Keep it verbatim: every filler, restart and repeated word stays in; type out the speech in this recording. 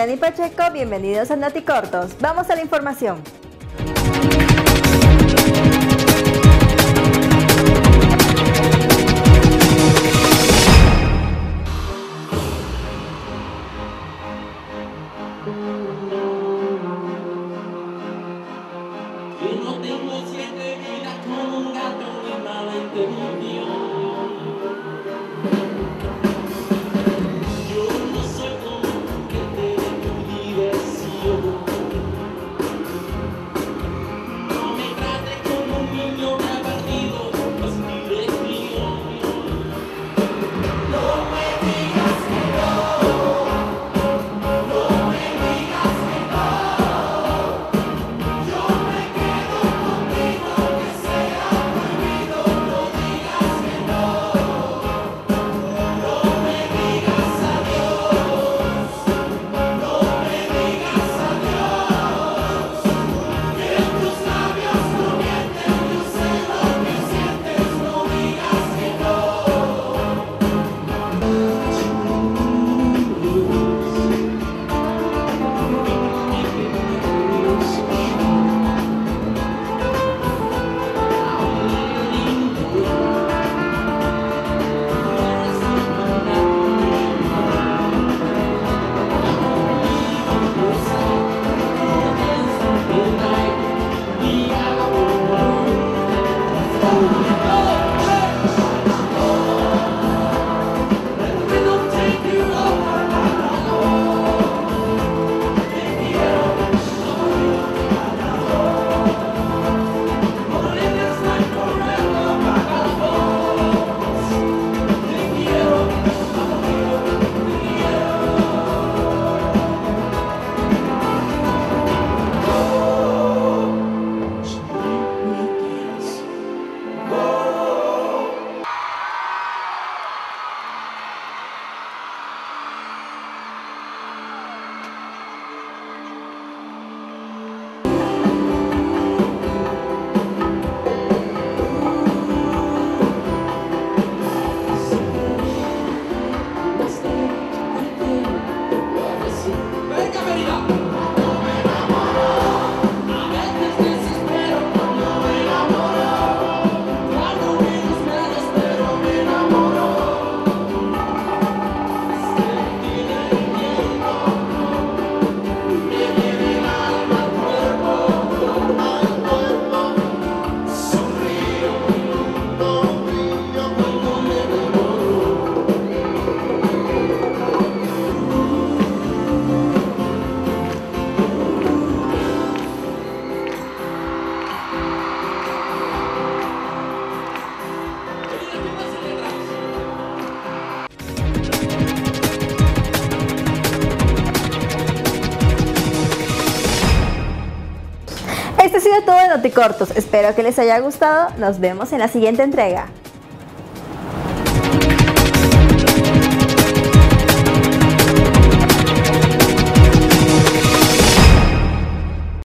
Yanni Pacheco, bienvenidos a Noticortos. Vamos a la información. Yo no tengo siete vidas como un gato y malentendido. Yo no soy como un que te dé tu diversión. No me trates como un niño que ha perdido pues mi dirección. No me digas que no, no me digas que no. Yo me quedo contigo aunque sea prohibido. No digas que no, no me digas adiós, no me digas adiós. Que tus labios no mienten, yo sé lo que sientes. No digas que no. Venga, venida. No me enamoro, a veces desespero cuando me enamoro. Cuando menos me espero me enamoro. Sentir el viento, me viene el alma al cuerpo, al cuerpo. Sonrío, sonrío cuando me enamoro. Este ha sido todo de Noticortos. Espero que les haya gustado. Nos vemos en la siguiente entrega.